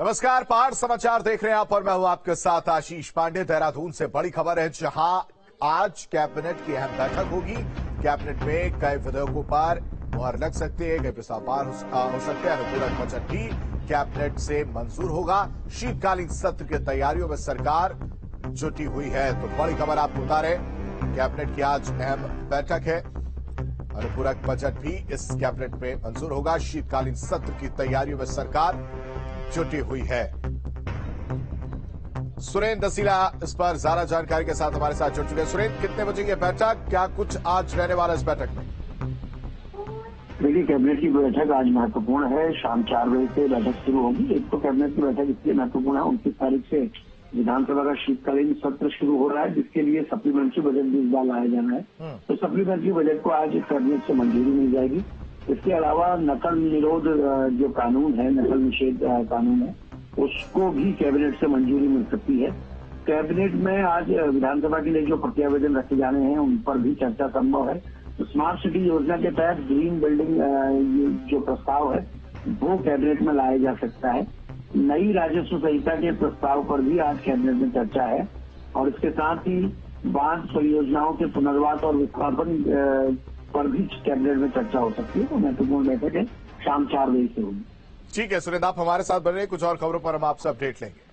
नमस्कार, पहाड़ समाचार देख रहे हैं आप और मैं हूं आपके साथ आशीष पांडे। देहरादून से बड़ी खबर है, जहां आज कैबिनेट की अहम बैठक होगी। कैबिनेट में कई विधेयकों पर मुहर लग सकती है, कई प्रस्ताव पार हो सकते हैं। अनुपूरक बजट भी कैबिनेट से मंजूर होगा। शीतकालीन सत्र की तैयारियों में सरकार जुटी हुई है। तो बड़ी खबर आपको बता रहे, कैबिनेट की आज अहम बैठक है। अनुपूरक बजट भी इस कैबिनेट में मंजूर होगा। शीतकालीन सत्र की तैयारियों में सरकार जुटी हुई है। सुरेंद्र दसीला इस पर ज्यादा जानकारी के साथ हमारे साथ जुड़ चुके हैं। सुरेंद्र, कितने बजे की बैठक, क्या कुछ आज रहने वाला इस बैठक में? देखिए, कैबिनेट की बैठक आज महत्वपूर्ण है। शाम 4 बजे से बैठक शुरू होगी। एक तो कैबिनेट की बैठक इसलिए महत्वपूर्ण है, 29 तारीख से विधानसभा का शीतकालीन सत्र शुरू हो रहा है, जिसके लिए सप्लीमेंट्री बजट भी इस बार लाया जाना है। तो सप्लीमेंट्री बजट को आज कैबिनेट से मंजूरी मिल जाएगी। इसके अलावा नकल निरोध जो कानून है, नकल निषेध कानून है, उसको भी कैबिनेट से मंजूरी मिल सकती है। कैबिनेट में आज विधानसभा के लिए जो प्रत्यावेदन रखे जाने हैं, उन पर भी चर्चा संभव है। तो स्मार्ट सिटी योजना के तहत ग्रीन बिल्डिंग जो प्रस्ताव है, वो कैबिनेट में लाया जा सकता है। नई राजस्व संहिता के प्रस्ताव पर भी आज कैबिनेट में चर्चा है। और इसके साथ ही बांध परियोजनाओं के पुनर्वास और विस्थापन पर भी कैबिनेट में चर्चा हो सकती है। तो महत्वपूर्ण बैठक है, शाम 4 बजे से होगी। ठीक है सुरेंद्र, आप हमारे साथ बने रहे, कुछ और खबरों पर हम आपसे अपडेट लेंगे।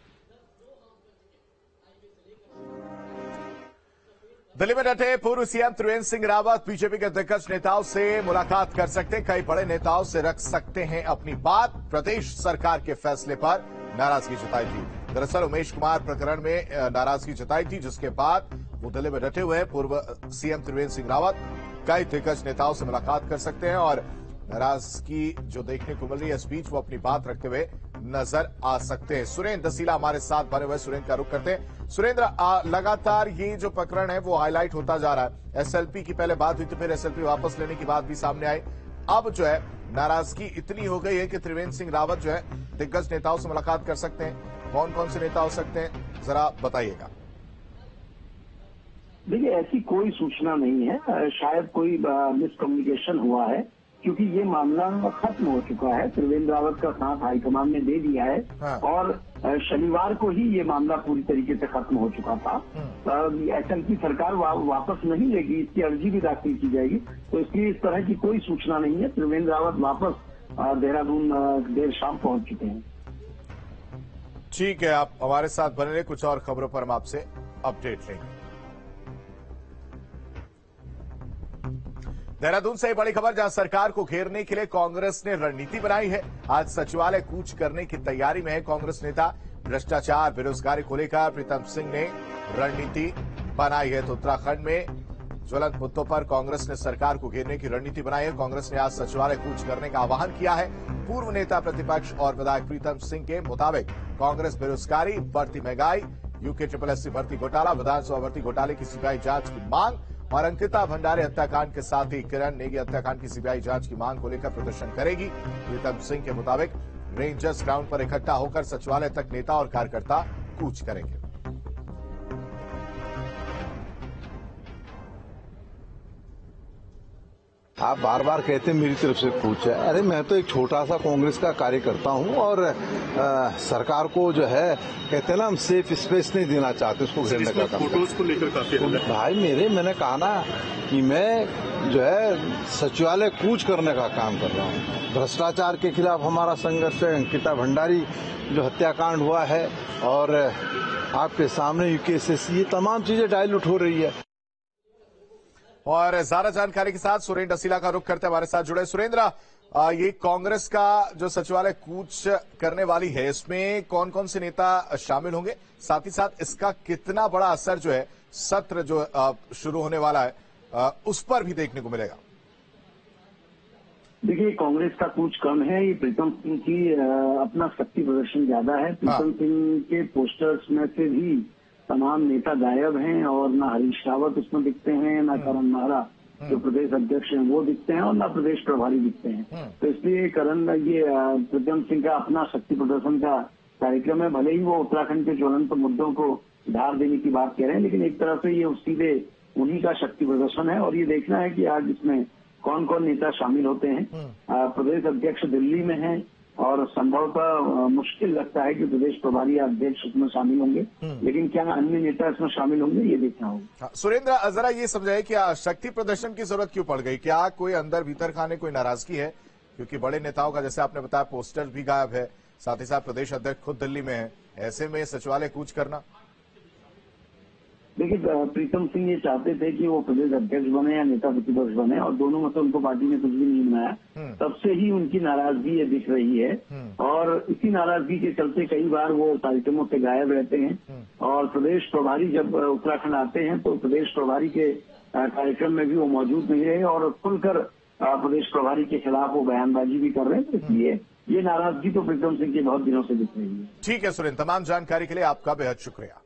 दिल्ली में डटे पूर्व सीएम त्रिवेंद्र सिंह रावत बीजेपी के दिग्गज नेताओं से मुलाकात कर सकते हैं। कई बड़े नेताओं से रख सकते हैं अपनी बात। प्रदेश सरकार के फैसले पर नाराजगी जताई थी। दरअसल उमेश कुमार प्रकरण में नाराजगी जताई थी, जिसके बाद वो दिल्ली में डटे हुए हैं। पूर्व सीएम त्रिवेंद्र सिंह रावत कई दिग्गज नेताओं से मुलाकात कर सकते हैं और नाराजगी जो देखने को मिल रही है, इस बीच वो अपनी बात रखते हुए नजर आ सकते हैं। सुरेंद्र दसीला हमारे साथ बने हुए, सुरेंद्र का रुख करते हैं। सुरेंद्र, लगातार ये जो प्रकरण है वो हाईलाइट होता जा रहा है। एसएलपी की पहले बात हुई थी, फिर एसएलपी वापस लेने की बात भी सामने आई। अब जो है नाराजगी इतनी हो गई है कि त्रिवेंद्र सिंह रावत जो है दिग्गज नेताओं से मुलाकात कर सकते हैं। कौन कौन से नेता हो सकते हैं, जरा बताइएगा। देखिए, ऐसी कोई सूचना नहीं है। शायद कोई मिसकम्युनिकेशन हुआ है, क्योंकि ये मामला खत्म हो चुका है। त्रिवेंद्र रावत का साथ हाईकमान ने दे दिया है। हाँ। और शनिवार को ही ये मामला पूरी तरीके से खत्म हो चुका था। एसएलपी सरकार वापस नहीं लेगी, इसकी अर्जी भी दाखिल की जाएगी। तो इसलिए इस तरह की कोई सूचना नहीं है। त्रिवेंद्र रावत वापस देहरादून देर शाम पहुंच चुके हैं। ठीक है, आप हमारे साथ बने रहे, कुछ और खबरों पर हम आपसे अपडेट लेंगे। देहरादून से बड़ी खबर, जहां सरकार को घेरने के लिए कांग्रेस ने रणनीति बनाई है। आज सचिवालय कूच करने की तैयारी में है कांग्रेस नेता। भ्रष्टाचार, बेरोजगारी को लेकर प्रीतम सिंह ने रणनीति बनाई है। तो उत्तराखंड में ज्वलंत मुद्दों पर कांग्रेस ने सरकार को घेरने की रणनीति बनाई है। कांग्रेस ने आज सचिवालय कूच करने का आह्वान किया है। पूर्व नेता प्रतिपक्ष और विधायक प्रीतम सिंह के मुताबिक कांग्रेस बेरोजगारी, बढ़ती महंगाई, यूके भर्ती घोटाला, विधानसभा भर्ती घोटाले की सीबीआई जांच की मांग और अंकिता भंडारे हत्याकांड के साथ ही किरण नेगी हत्याकांड की सीबीआई जांच की मांग को लेकर प्रदर्शन करेगी। प्रीतम सिंह के मुताबिक रेंजर्स ग्राउंड पर इकट्ठा होकर सचिवालय तक नेता और कार्यकर्ता कूच करेंगे। आप बार बार कहते हैं मेरी तरफ से कूच है। अरे मैं तो एक छोटा सा कांग्रेस का कार्यकर्ता हूं और सरकार को जो है कहते हैं ना, हम सेफ स्पेस नहीं देना चाहते उसको घेरने का काम। फोटोज को लेकर काफी भाई मैंने कहा ना कि मैं जो है सचिवालय कूच करने का काम कर रहा हूं। भ्रष्टाचार के खिलाफ हमारा संघर्ष है। अंकिता भंडारी जो हत्याकांड हुआ है और आपके सामने यूकेएसएससी, ये तमाम चीजें डाइल्यूट हो रही है। और ज्यादा जानकारी के साथ सुरेंद्र दसीला का रुख करते हमारे साथ जुड़े। सुरेंद्र, ये कांग्रेस का जो सचिवालय कूच करने वाली है, इसमें कौन कौन से नेता शामिल होंगे, साथ ही साथ इसका कितना बड़ा असर जो है सत्र जो शुरू होने वाला है उस पर भी देखने को मिलेगा? देखिए, कांग्रेस का कूच कम है। ये प्रीतम सिंह की अपना शक्ति प्रदर्शन ज्यादा है। प्रीतम सिंह के पोस्टर्स में से भी तमाम नेता गायब हैं और ना हरीश रावत उसमें दिखते हैं, ना करण नाहरा जो प्रदेश अध्यक्ष हैं वो दिखते हैं, और ना प्रदेश प्रभारी दिखते हैं। तो इसलिए ये प्रीतम सिंह का अपना शक्ति प्रदर्शन का कार्यक्रम है। भले ही वो उत्तराखंड के ज्वलंत मुद्दों को धार देने की बात कह रहे हैं, लेकिन एक तरह से ये सीधे उन्हीं का शक्ति प्रदर्शन है। और ये देखना है कि आज इसमें कौन कौन नेता शामिल होते हैं। प्रदेश अध्यक्ष दिल्ली में हैं, और संभवतः मुश्किल लगता है कि प्रदेश प्रभारी अध्यक्ष इसमें शामिल होंगे, लेकिन क्या अन्य नेता इसमें शामिल होंगे ये देखना होगा। सुरेंद्र, जरा ये समझाइए क्या शक्ति प्रदर्शन की जरूरत क्यों पड़ गई? क्या कोई अंदर भीतर खाने कोई नाराजगी है? क्योंकि बड़े नेताओं का जैसे आपने बताया पोस्टर भी गायब है, साथ ही साथ प्रदेश अध्यक्ष खुद दिल्ली में है, ऐसे में सचिवालय कूच करना। देखिए, प्रीतम सिंह ये चाहते थे कि वो प्रदेश अध्यक्ष बने या नेता प्रतिपक्ष बने, और दोनों में से उनको पार्टी ने कुछ भी नहीं बनाया। तब से ही उनकी नाराजगी ये दिख रही है, और इसी नाराजगी के चलते कई बार वो कार्यक्रमों से गायब रहते हैं। और प्रदेश प्रभारी जब उत्तराखंड आते हैं तो प्रदेश प्रभारी के कार्यक्रम में भी वो मौजूद नहीं रहे, और खुलकर प्रदेश प्रभारी के खिलाफ वो बयानबाजी भी कर रहे हैं। इसलिए ये नाराजगी तो प्रीतम सिंह की बहुत दिनों से दिख रही है। ठीक है सुरेंद्र, तमाम जानकारी के लिए आपका बेहद शुक्रिया।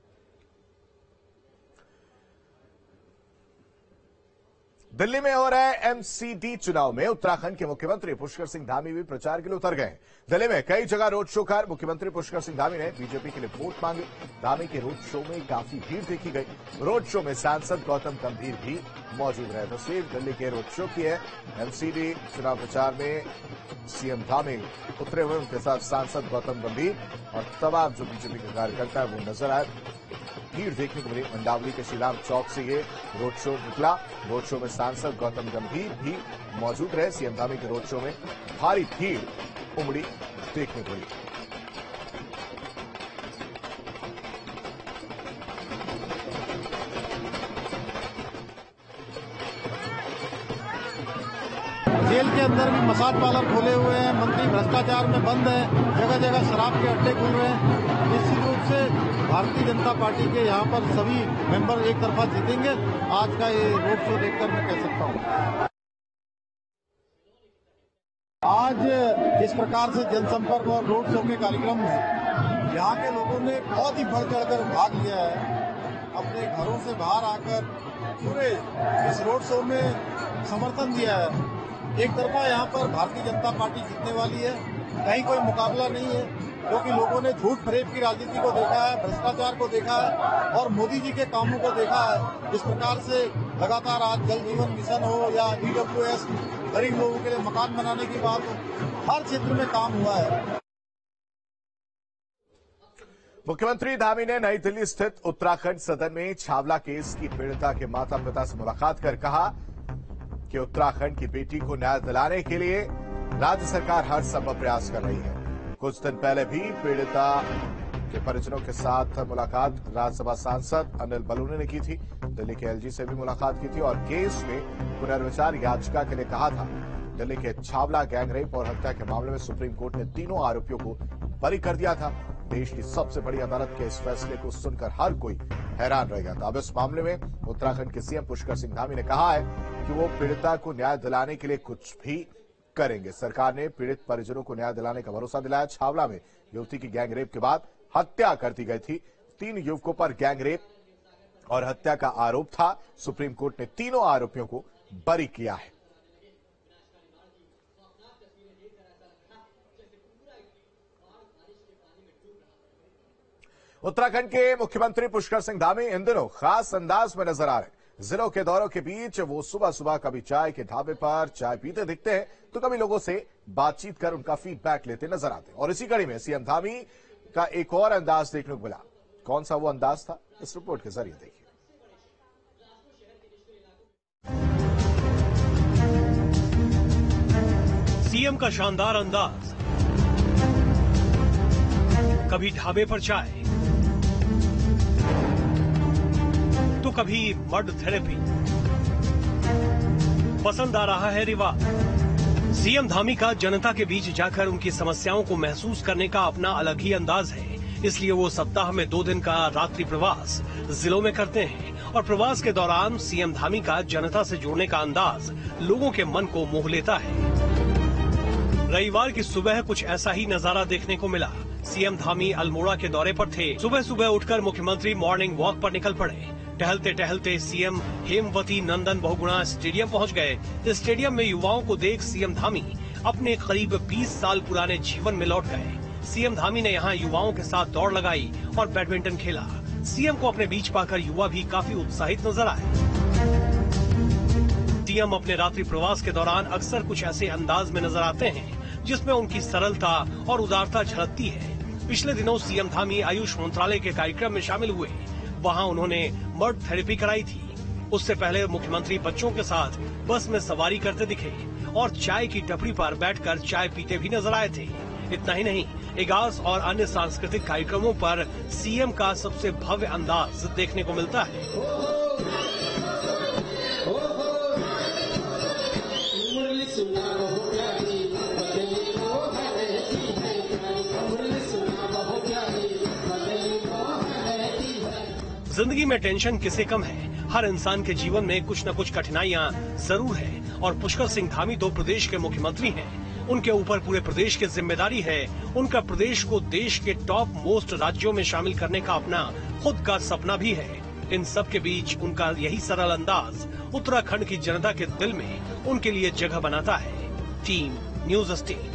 दिल्ली में हो रहे एमसीडी चुनाव में उत्तराखंड के मुख्यमंत्री पुष्कर सिंह धामी भी प्रचार के लिए उतर गए। दिल्ली में कई जगह रोड शो कर मुख्यमंत्री पुष्कर सिंह धामी ने बीजेपी के लिए वोट मांगे। धामी के रोड शो में काफी भीड़ देखी गई। रोड शो में सांसद गौतम गंभीर भी मौजूद रहे। तस्वीर दिल्ली के रोड शो की है। एमसीडी चुनाव प्रचार में सीएम धामी उतरे हुए, उनके साथ सांसद गौतम गंभीर और तमाम जो बीजेपी के कार्यकर्ता है वो नजर आए। भीड़ देखने को मिली। मंडावली के श्रीराम चौक से ये रोड शो निकला। रोड शो में सांसद गौतम गंभीर भी मौजूद रहे। सीएम धामी के रोड शो में भारी भीड़ उमड़ी देखने को मिली। जेल के अंदर भी मसाज पार्लर खोले हुए हैं, मंत्री भ्रष्टाचार में बंद है, जगह जगह शराब के अड्डे खुल रहे हैं। निश्चित रूप से भारतीय जनता पार्टी के यहाँ पर सभी मेंबर एक तरफा जीतेंगे। आज का ये रोड शो देखकर मैं कह सकता हूँ। आज जिस प्रकार से जनसंपर्क और रोड शो के कार्यक्रम में यहाँ के लोगों ने बहुत ही बढ़ चढ़कर भाग लिया है, अपने घरों से बाहर आकर पूरे इस रोड शो में समर्थन दिया है। एक तरफा यहाँ पर भारतीय जनता पार्टी जीतने वाली है, कहीं कोई मुकाबला नहीं है, क्योंकि लोगों ने झूठ फरेब की राजनीति को देखा है, भ्रष्टाचार को देखा है और मोदी जी के कामों को देखा है। जिस प्रकार से लगातार आज जल जीवन मिशन हो या ईडब्ल्यूएस, गरीब लोगों के लिए मकान बनाने की बात हो, हर क्षेत्र में काम हुआ है। मुख्यमंत्री धामी ने नई दिल्ली स्थित उत्तराखंड सदन में छावला केस की पीड़िता के माता पिता से मुलाकात कर कहा कि उत्तराखंड की बेटी को न्याय दिलाने के लिए राज्य सरकार हर संभव प्रयास कर रही है। कुछ दिन पहले भी पीड़िता के परिजनों के साथ मुलाकात राज्यसभा सांसद अनिल बलूनी ने की थी। दिल्ली के एलजी से भी मुलाकात की थी और केस में पुनर्विचार याचिका के लिए कहा था। दिल्ली के छावला गैंगरेप और हत्या के मामले में सुप्रीम कोर्ट ने तीनों आरोपियों को बरी कर दिया था। देश की सबसे बड़ी अदालत के इस फैसले को सुनकर हर कोई हैरान रह गया था। अब इस मामले में उत्तराखंड के सीएम पुष्कर सिंह धामी ने कहा है कि वो पीड़िता को न्याय दिलाने के लिए कुछ भी करेंगे। सरकार ने पीड़ित परिजनों को न्याय दिलाने का भरोसा दिलाया। छावला में युवती की गैंगरेप के बाद हत्या कर दी गई थी। 3 युवकों पर गैंगरेप और हत्या का आरोप था। सुप्रीम कोर्ट ने तीनों आरोपियों को बरी किया है। उत्तराखंड के मुख्यमंत्री पुष्कर सिंह धामी इन दिनों खास अंदाज में नजर आ रहे हैं। जिलों के दौरों के बीच वो सुबह सुबह कभी चाय के ढाबे पर चाय पीते दिखते हैं तो कभी लोगों से बातचीत कर उनका फीडबैक लेते नजर आते हैं। और इसी कड़ी में सीएम धामी का एक और अंदाज देखने को मिला। कौन सा वो अंदाज था, इस रिपोर्ट के जरिए देखिए। सीएम का शानदार अंदाज, कभी ढाबे पर चाय तो कभी मड थेरेपी। पसंद आ रहा है रिवाज। सीएम धामी का जनता के बीच जाकर उनकी समस्याओं को महसूस करने का अपना अलग ही अंदाज है। इसलिए वो सप्ताह में 2 दिन का रात्रि प्रवास जिलों में करते हैं और प्रवास के दौरान सीएम धामी का जनता से जुड़ने का अंदाज लोगों के मन को मोह लेता है। रविवार की सुबह कुछ ऐसा ही नजारा देखने को मिला। सीएम धामी अल्मोड़ा के दौरे पर थे। सुबह सुबह उठकर मुख्यमंत्री मॉर्निंग वॉक पर निकल पड़े। टहलते टहलते सीएम हेमवती नंदन बहुगुणा स्टेडियम पहुंच गए। इस स्टेडियम में युवाओं को देख सीएम धामी अपने करीब 20 साल पुराने जीवन में लौट गए। सीएम धामी ने यहां युवाओं के साथ दौड़ लगाई और बैडमिंटन खेला। सीएम को अपने बीच पाकर युवा भी काफी उत्साहित नजर आए। सीएम अपने रात्रि प्रवास के दौरान अक्सर कुछ ऐसे अंदाज में नजर आते हैं जिसमें उनकी सरलता और उदारता झलकती है। पिछले दिनों सीएम धामी आयुष मंत्रालय के कार्यक्रम में शामिल हुए। वहां उन्होंने मर्ड थेरेपी कराई थी। उससे पहले मुख्यमंत्री बच्चों के साथ बस में सवारी करते दिखे और चाय की टपरी पर बैठकर चाय पीते भी नजर आए थे। इतना ही नहीं, इगास और अन्य सांस्कृतिक कार्यक्रमों पर सीएम का सबसे भव्य अंदाज देखने को मिलता है। जिंदगी में टेंशन किसे कम है। हर इंसान के जीवन में कुछ न कुछ कठिनाइयां जरूर है और पुष्कर सिंह धामी तो प्रदेश के मुख्यमंत्री हैं। उनके ऊपर पूरे प्रदेश की जिम्मेदारी है। उनका प्रदेश को देश के टॉप मोस्ट राज्यों में शामिल करने का अपना खुद का सपना भी है। इन सब के बीच उनका यही सरल अंदाज उत्तराखंड की जनता के दिल में उनके लिए जगह बनाता है। Team news 18।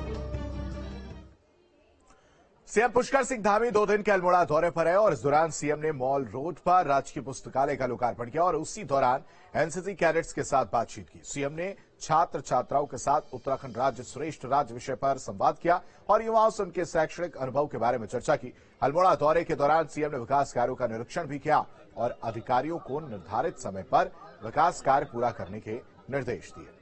CM Pushkar Singh Dhami 2 दिन के अल्मोड़ा दौरे पर है और इस दौरान सीएम ने मॉल रोड पर राजकीय पुस्तकालय का लोकार्पण किया और उसी दौरान एनसीसी कैडेट्स के साथ बातचीत की। सीएम ने छात्र छात्राओं के साथ उत्तराखंड राज्य श्रेष्ठ राज्य विषय पर संवाद किया और युवाओं से उनके शैक्षणिक अनुभव के बारे में चर्चा की। अल्मोड़ा दौरे के दौरान सीएम ने विकास कार्यों का निरीक्षण भी किया और अधिकारियों को निर्धारित समय पर विकास कार्य पूरा करने के निर्देश दिए।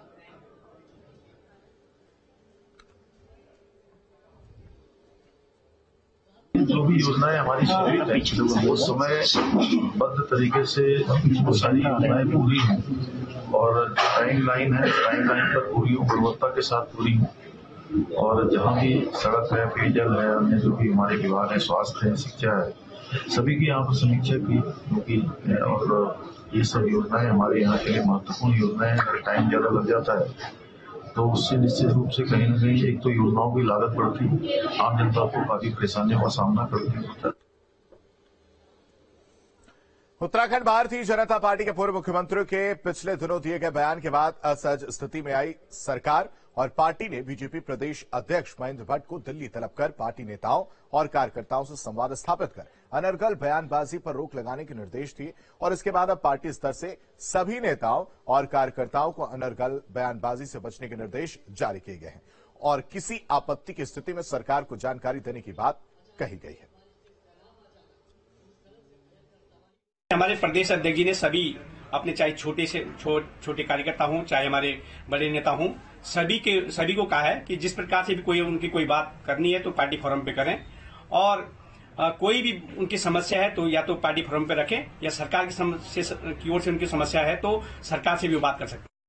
जो भी योजनाएं हमारी शुरू हैं वो समयबद्ध तरीके से वो सारी योजनाएं पूरी हैं और टाइम लाइन है, टाइम लाइन पर पूरी हो, गुणवत्ता के साथ पूरी हो। और जहाँ भी सड़क है, पेयजल है, अन्य जो भी हमारे विभाग है, स्वास्थ्य है, शिक्षा है, सभी की यहाँ पर समीक्षा की और ये सब योजनाएं हमारे यहाँ के लिए महत्वपूर्ण योजनाएं हैं। अगर टाइम ज्यादा लग जाता है तो उससे निश्चित रूप से कहीं न कहीं एक तो योजनाओं की लागत बढ़ती है, आम जनता को काफी परेशानियों का सामना करना पड़ता है। उत्तराखंड भारतीय जनता पार्टी के पूर्व मुख्यमंत्री के पिछले दिनों दिए गए बयान के बाद असहज स्थिति में आई सरकार और पार्टी ने बीजेपी प्रदेश अध्यक्ष महेंद्र भट्ट को दिल्ली तलब कर पार्टी नेताओं और कार्यकर्ताओं से संवाद स्थापित कर अनर्गल बयानबाजी पर रोक लगाने के निर्देश दिए और इसके बाद अब पार्टी स्तर से सभी नेताओं और कार्यकर्ताओं को अनर्गल बयानबाजी से बचने के निर्देश जारी किए गए हैं और किसी आपत्ति की स्थिति में सरकार को जानकारी देने की बात कही गई है। हमारे प्रदेश अध्यक्ष जी ने सभी अपने चाहे छोटे से छोटे कार्यकर्ता हों चाहे हमारे बड़े नेता हों सभी को कहा है कि जिस प्रकार से भी उनकी कोई बात करनी है तो पार्टी फोरम पे करें और कोई भी उनकी समस्या है तो या तो पार्टी फोरम पे रखें या सरकार की ओर से उनकी समस्या है तो सरकार से भी बात कर सकते हैं।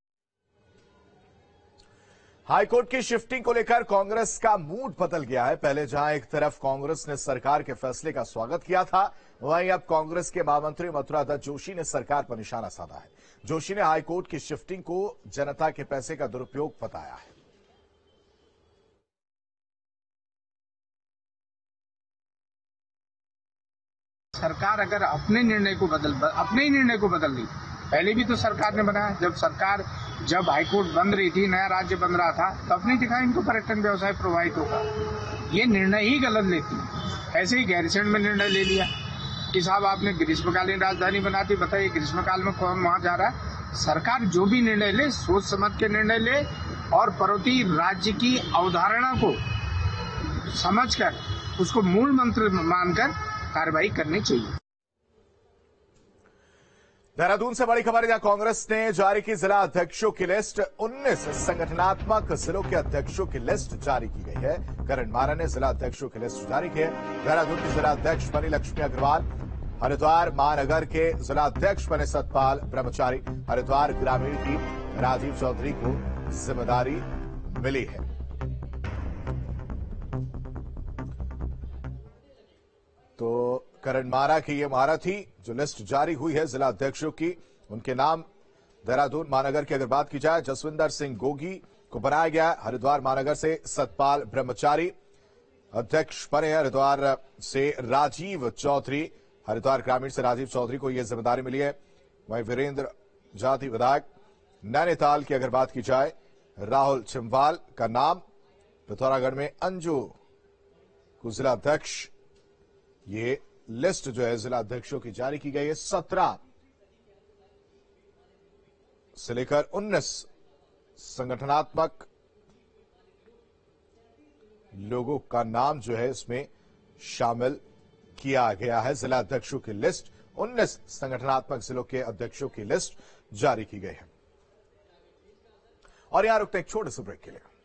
हाईकोर्ट की शिफ्टिंग को लेकर कांग्रेस का मूड बदल गया है। पहले जहां एक तरफ कांग्रेस ने सरकार के फैसले का स्वागत किया था, वहीं अब कांग्रेस के महामंत्री मथुरा दत्त जोशी ने सरकार पर निशाना साधा है। जोशी ने हाईकोर्ट की शिफ्टिंग को जनता के पैसे का दुरुपयोग बताया है। सरकार अगर अपने ही निर्णय को बदल दी, पहले भी तो सरकार ने बनाया, जब हाईकोर्ट बंद रही थी, नया राज्य बन रहा था, तब नहीं दिखा इनको पर्यटन व्यवसाय प्रभावित होगा। ये निर्णय ही गलत लेती है। ऐसे ही गैरसैंण में निर्णय ले लिया कि साहब आपने ग्रीष्मकालीन राजधानी बना दी, बताइए ग्रीष्मकाल में कौन वहां जा रहा है। सरकार जो भी निर्णय ले सोच समझ के निर्णय ले और पर्वतीय राज्य की अवधारणा को समझकर उसको मूल मंत्र मानकर कार्रवाई करनी चाहिए। देहरादून से बड़ी खबर, जहां कांग्रेस ने जारी की जिला अध्यक्षों की लिस्ट। 19 संगठनात्मक जिलों के अध्यक्षों की लिस्ट जारी की गई है। करण मारा ने जिला अध्यक्षों की लिस्ट जारी की है। देहरादून की जिला अध्यक्ष बनी लक्ष्मी अग्रवाल। हरिद्वार महानगर के जिला अध्यक्ष बने सतपाल ब्रह्मचारी। हरिद्वार ग्रामीण की राजीव चौधरी को जिम्मेदारी मिली है। तो करण मारा की ये महारत थी जो लिस्ट जारी हुई है जिला अध्यक्षों की। उनके नाम देहरादून महानगर की अगर बात की जाए, जसविंदर सिंह गोगी को बनाया गया। हरिद्वार महानगर से सतपाल ब्रह्मचारी अध्यक्ष बने। हरिद्वार से राजीव चौधरी, हरिद्वार ग्रामीण से राजीव चौधरी को यह जिम्मेदारी मिली है। वहीं वीरेंद्र जाति विधायक। नैनीताल की अगर बात की जाए, राहुल छिम्वाल का नाम। पिथौरागढ़ में अंजू को जिला अध्यक्ष। ये लिस्ट जो है जिला अध्यक्षों की जारी की गई है। 17 से लेकर 19 संगठनात्मक लोगों का नाम जो है इसमें शामिल किया गया है। जिला अध्यक्षों की लिस्ट 19 संगठनात्मक जिलों के अध्यक्षों की लिस्ट जारी की गई है। और यहां रुकते हैं एक छोटे से ब्रेक के लिए।